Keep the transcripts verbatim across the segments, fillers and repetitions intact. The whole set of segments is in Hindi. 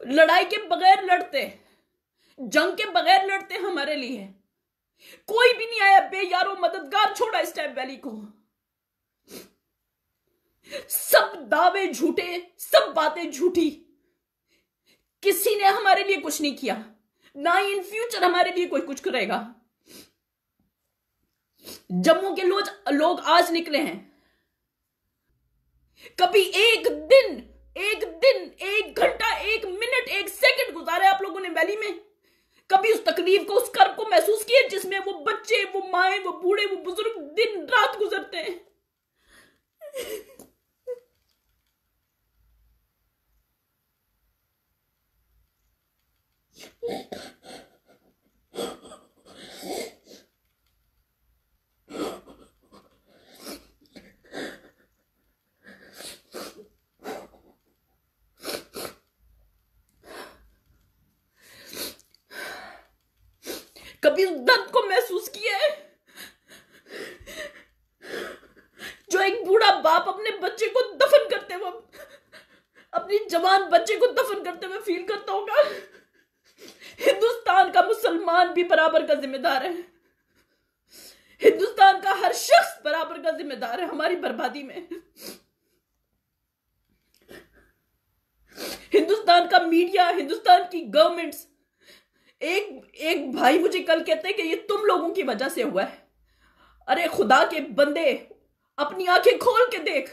लड़ाई के बगैर लड़ते, जंग के बगैर लड़ते हमारे लिए। कोई भी नहीं आया बेयारो मददगार छोड़ा इस टाइम वैली को। सब दावे झूठे, सब बातें झूठी। किसी ने हमारे लिए कुछ नहीं किया, ना इन फ्यूचर हमारे लिए कोई कुछ करेगा। जम्मू के लोग लोग आज निकले हैं। कभी एक दिन, एक दिन, एक घंटा, एक मिनट, एक सेकंड गुजारा आप लोगों ने वैली में? कभी उस तकलीफ को, उस कर्ब को महसूस किया जिसमें वो बच्चे, वो माए, वो बूढ़े, वो बुजुर्ग दिन रात गुजरते हैं? कभी उस दर्द को महसूस किया है जो एक बूढ़ा बाप अपने बच्चे को दफन करते हुए, अपनी जवान बच्चे को दफन करते हुए फील करता होगा? हिंदुस्तान का मुसलमान भी बराबर का जिम्मेदार है। हिंदुस्तान का हर शख्स बराबर का जिम्मेदार है हमारी बर्बादी में। हिंदुस्तान का मीडिया, हिंदुस्तान की गवर्नमेंट्स। एक एक भाई मुझे कल कहते हैं कि ये तुम लोगों की वजह से हुआ है। अरे खुदा के बंदे, अपनी आंखें खोल के देख,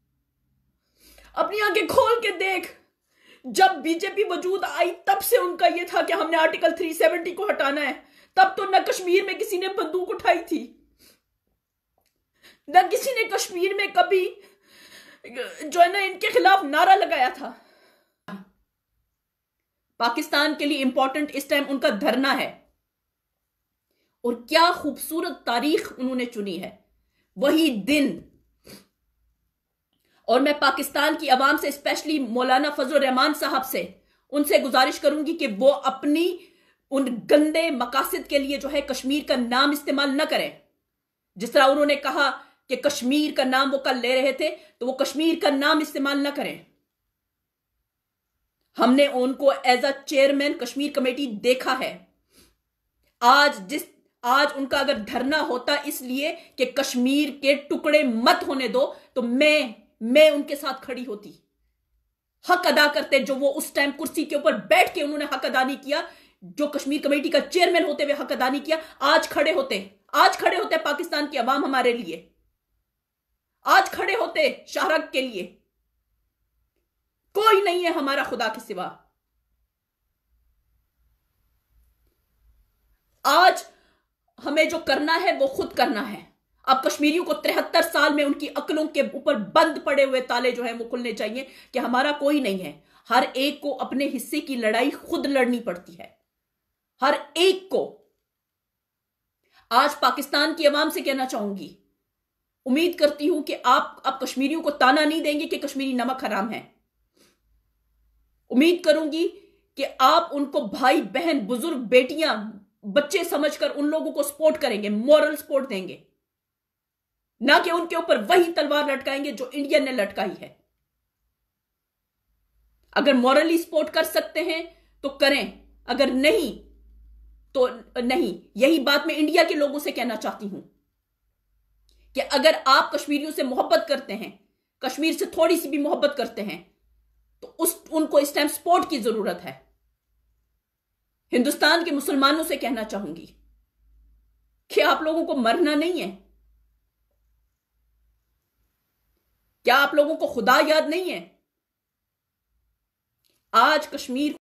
अपनी आंखें खोल के देख। जब बीजेपी वजूद आई तब से उनका यह था कि हमने आर्टिकल तीन सौ सत्तर को हटाना है। तब तो न कश्मीर में किसी ने बंदूक उठाई थी, न किसी ने कश्मीर में कभी जो है ना इनके खिलाफ नारा लगाया था। पाकिस्तान के लिए इंपॉर्टेंट इस टाइम उनका धरना है, और क्या खूबसूरत तारीख उन्होंने चुनी है, वही दिन। और मैं पाकिस्तान की आवाम से, स्पेशली मौलाना फजल रहमान साहब से, उनसे गुजारिश करूंगी कि वो अपनी उन गंदे मकासद के लिए जो है कश्मीर का नाम इस्तेमाल न करें। जिस तरह उन्होंने कहा कि कश्मीर का नाम वो कल ले रहे थे, तो वो कश्मीर का नाम इस्तेमाल न करें। हमने उनको as a chairman Kashmir committee देखा है। आज जिस आज उनका अगर धरना होता इसलिए कि कश्मीर के टुकड़े मत होने दो, तो मैं मैं उनके साथ खड़ी होती, हक अदा करते जो वो उस टाइम कुर्सी के ऊपर बैठ के उन्होंने हक अदा नहीं किया, जो कश्मीर कमेटी का चेयरमैन होते हुए हक अदा नहीं किया। आज खड़े होते, आज खड़े होते पाकिस्तान की आवाम हमारे लिए, आज खड़े होते शाहरग के लिए। कोई नहीं है हमारा खुदा के सिवा। आज हमें जो करना है वो खुद करना है। अब कश्मीरियों को तिहत्तर साल में उनकी अक्लों के ऊपर बंद पड़े हुए ताले जो है वो खुलने चाहिए कि हमारा कोई नहीं है। हर एक को अपने हिस्से की लड़ाई खुद लड़नी पड़ती है, हर एक को। आज पाकिस्तान की आवाम से कहना चाहूंगी, उम्मीद करती हूं कि आप अब कश्मीरियों को ताना नहीं देंगे कि कश्मीरी नमक हराम है। उम्मीद करूंगी कि आप उनको भाई बहन, बुजुर्ग, बेटियां, बच्चे समझकर उन लोगों को सपोर्ट करेंगे, मॉरल सपोर्ट देंगे, ना कि उनके ऊपर वही तलवार लटकाएंगे जो इंडिया ने लटकाई है। अगर मॉरली सपोर्ट कर सकते हैं तो करें, अगर नहीं तो नहीं। यही बात मैं इंडिया के लोगों से कहना चाहती हूं कि अगर आप कश्मीरियों से मोहब्बत करते हैं, कश्मीर से थोड़ी सी भी मोहब्बत करते हैं, तो उस उनको इस टाइम सपोर्ट की जरूरत है। हिंदुस्तान के मुसलमानों से कहना चाहूंगी कि आप लोगों को मरना नहीं है। क्या आप लोगों को खुदा याद नहीं है? आज कश्मीर